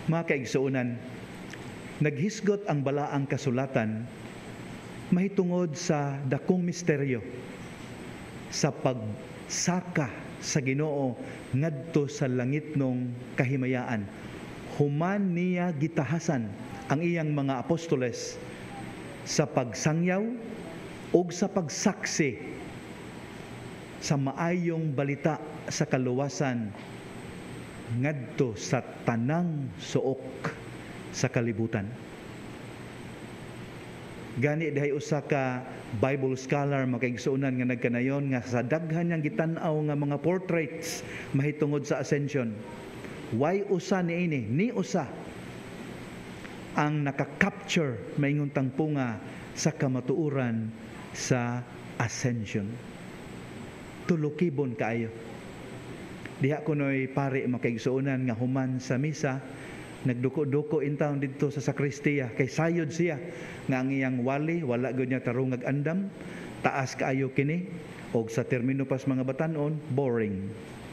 Mga kaigsuunan, naghisgot ang balaang kasulatan mahitungod sa dakong misteryo sa pagsaka sa Ginoo ngadto sa langitnong kahimayaan. Human niya gitahasan ang iyang mga apostoles sa pagsangyaw o sa pagsaksi sa maayong balita sa kaluwasan ngadto sa tanang suok sa kalibutan. Gani dahay usa ka Bible scholar makaigsuunan nga nagkanayon nga sa daghan niyang gitan-aw nga mga portraits mahitungod sa Ascension. Why usa niini? Ni usa ang naka-capture maingon tangpunga sa kamatuoran sa Ascension. Tulukibon kaayo. Diha kunoy pare makaigsuunan nga human sa misa, nagduko-duko in town dito sa sakristiya kay sayod siya nga ang iyang wali wala gyud niya tarong andam, taas kaayo kini og sa termino pas mga batan-on boring.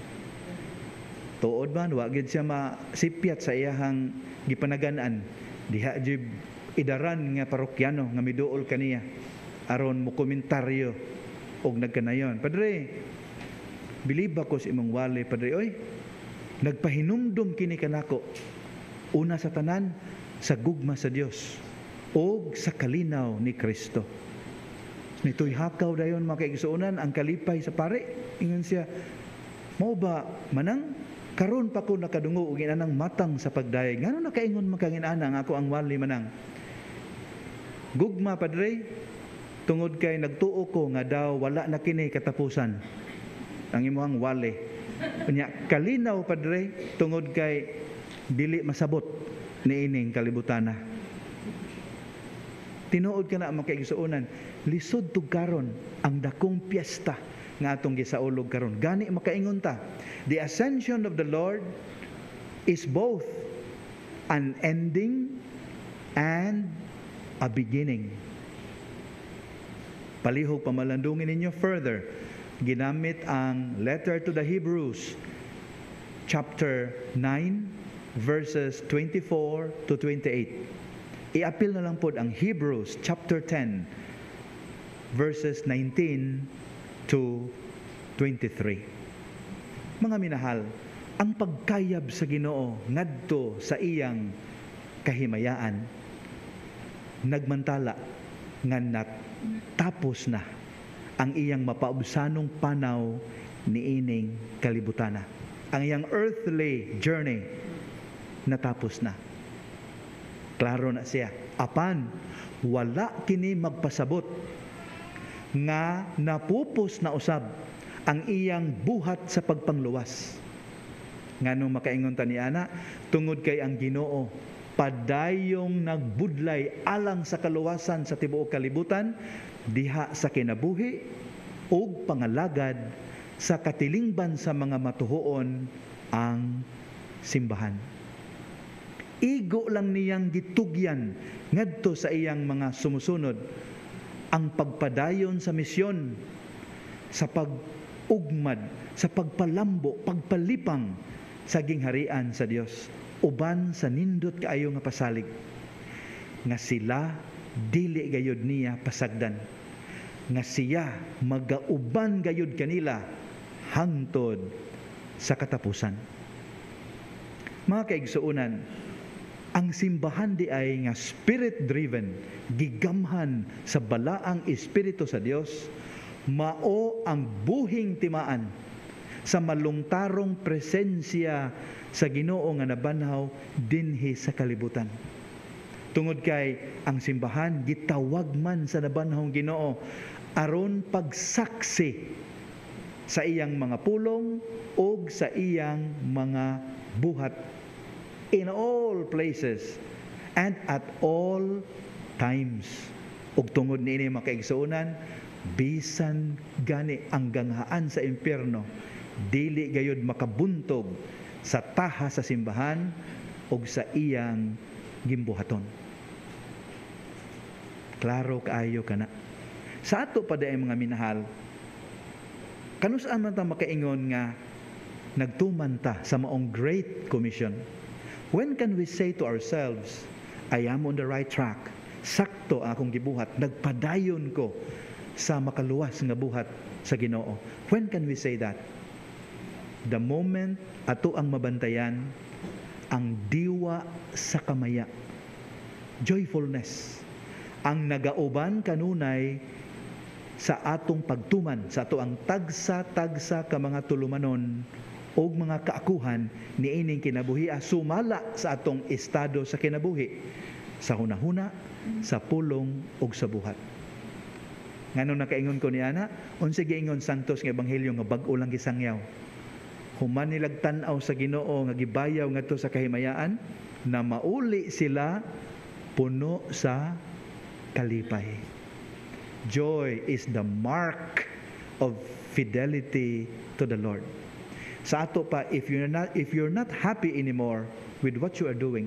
Tuod man wa gyud siya masipyat sa iyahang gipanagan-an. Diha jud idaran nga parokyano nga miduol kaniya aron mo komentaryo og nagkanayon. Padre, bilib ako sa imong wali, padre, oy, nagpahinumdom kini kanako. Una sa tanan, sa gugma sa Dios o sa kalinaw ni Kristo. Nito'y hakaw dayon mga kaigsuunan ang kalipay sa pare. Ingon siya, mao ba manang karon pa ko nakadungo og inanang matang sa pagdayeg. Ngano nakaingon makanginana ako ang wali manang? Gugma padre, tungod kay nagtuo ko nga daw wala na kini katapusan ang imong wali. Unya kalinaw padre, tungod kay dili masabot ni ining kalibutana. Tinuod ka na mga kaigsuunan, lisod tug karon ang dakong piyesta nga atong gisaulog karon. Gani makaingon ta, the ascension of the Lord is both an ending and a beginning. Palihog pamalandungin ninyo further, ginamit ang letter to the Hebrews chapter 9 verses 24 to 28. I-appeal na lang po ang Hebrews chapter 10 verses 19 to 23. Mga minahal, ang pagkayab sa Ginoo ngadto sa iyang kahimayaan nagmantala nga natapos na ang iyang mapaubsanong panaw niining kalibutana. Ang iyang earthly journey natapos na. Klaro na siya. Apan, wala kini magpasabot nga napupos na usab ang iyang buhat sa pagpangluwas. Nganong makaingon ta niana, tungod kay ang Ginoo padayong nagbudlay alang sa kaluwasan sa tibuok kalibutan, diha sa kinabuhi ug pangalagad sa katilingban sa mga matuhuon ang simbahan. Igo lang niyang gitugyan ngadto sa iyang mga sumusunod ang pagpadayon sa misyon, sa pag-ugmad, sa pagpalambo, pagpalipang sa gingharian sa Dios, uban sa nindot kaayo nga pasalig nga sila dili gayud niya pasagdan, nga siya magauban gayud kanila hangtod sa katapusan. Mga kaigsuunan, ang simbahan di ay nga spirit-driven, gigamhan sa balaang espiritu sa Dios, mao ang buhing timaan sa malungtarong presensya sa Ginoo nga nabanhaw dinhi sa kalibutan. Tungod kay ang simbahan gitawag man sa nabanhawng Ginoo aron pagsaksi sa iyang mga pulong o sa iyang mga buhat in all places and at all times. Ug tungod niini mga kaigsuunan, bisan gani ang ganghaan sa impyerno, dili gayud makabuntog sa taha sa simbahan ug sa iyang gimbuhaton. Klaro kaayo kana. Sa ato pa daay mga minahal, kanus-an man ta makaingon nga nagtuman ta sa maong Great Commission. When can we say to ourselves, I am on the right track, sakto ang akong gibuhat, nagpadayon ko sa makaluwas nga buhat sa Ginoo? When can we say that? The moment ato ang mabantayan ang diwa sa kamaya, joyfulness, ang nagauban kanunay sa atong pagtuman, sa ato ang tagsa-tagsa ka mga tulumanon o mga kaakuhan ni ining kinabuhi, sumala sa atong estado sa kinabuhi, sa hunahuna, sa pulong o sa buhat. Ngano nakaingon ko ni ana, unsa giingon Santos nga ebanghelyo nga bag-o lang gisangyaw. Human nilag tan-aw sa Ginoo nga gibayaw ngadto sa kahimayaan, na mauli sila puno sa kalipay. Joy is the mark of fidelity to the Lord. Sa ato pa, if you're not happy anymore with what you are doing,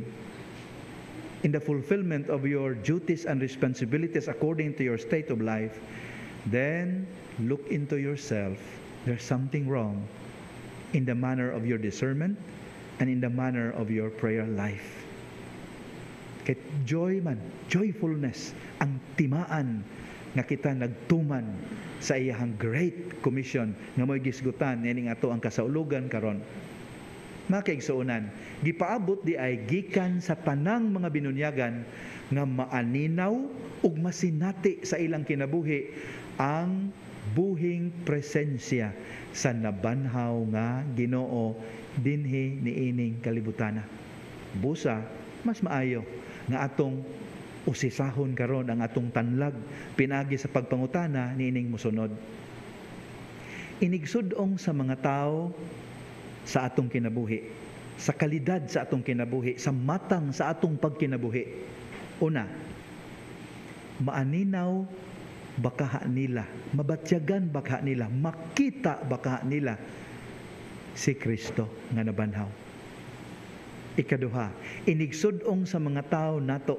in the fulfillment of your duties and responsibilities according to your state of life, then look into yourself. There's something wrong in the manner of your discernment and in the manner of your prayer life. Kaya joy man, joyfulness, ang timaan nga kita nagtuman sa iyahang great commission nga mo'y gisgutan nining ato ang kasaulugan karon. Makaigsuunan, gipaabot di ay gikan sa tanang mga binunyagan nga maaninaw ug masinati sa ilang kinabuhi ang buhing presensya sa nabanhaw nga Ginoo dinhi niining kalibutana. Busa, mas maayo nga atong usisahon karon ang atong tanlag pinagi sa pagpangutana niining mosunod. Inigsudong sa mga tao sa atong kinabuhi, sa kalidad sa atong kinabuhi, sa matang sa atong pagkinabuhi. Una, maaninaw bakaha nila, mabatyagan bakaha nila, makita bakaha nila si Kristo nga nabanhaw. Ikaduha, inigsudong sa mga tao nato,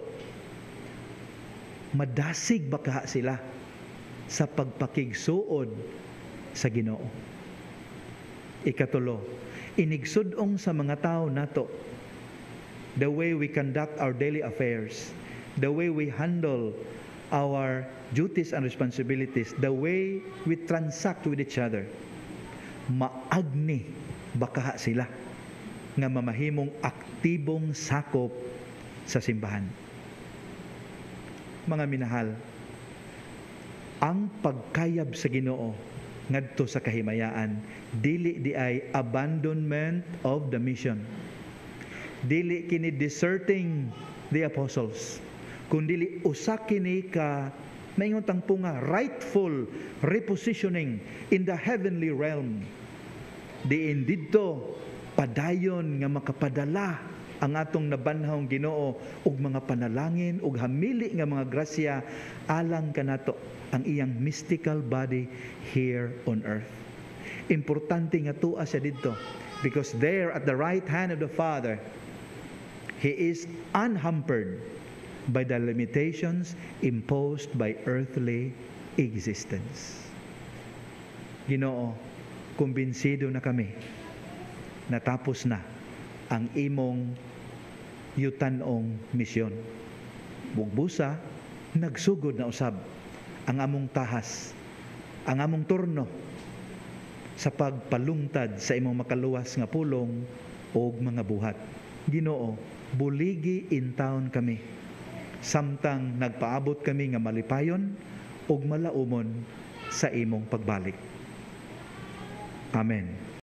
madasig bakaha sila sa pagpakigsuod sa Ginoo. Ikatulo, inigsudong sa mga tao nato, the way we conduct our daily affairs, the way we handle our duties and responsibilities, the way we transact with each other, maagni bakaha sila nga mamahimong aktibong sakop sa simbahan. Mga minahal, ang pagkayab sa Ginoo ngadto sa kahimayaan dili di ay abandonment of the mission, dili kini deserting the apostles, kundi usa kini ka maingon tangpo nga rightful repositioning in the heavenly realm. Diin didto padayon nga makapadala ang atong nabanhawng Ginoo ug mga panalangin ug hamili nga mga grasya alang kanato ang iyang mystical body here on earth. Importante nga tuwa siya didto because there at the right hand of the Father, He is unhampered by the limitations imposed by earthly existence. Ginoo, kumbinsido na kami, natapos na ang imong yutanong misyon. Bugbusa, nagsugod na usab ang among tahas, ang among turno sa pagpalungtad sa imong makaluwas nga pulong o mga buhat. Ginoo, buligi in town kami, samtang nagpaabot kami nga malipayon o malaumon sa imong pagbalik. Amen.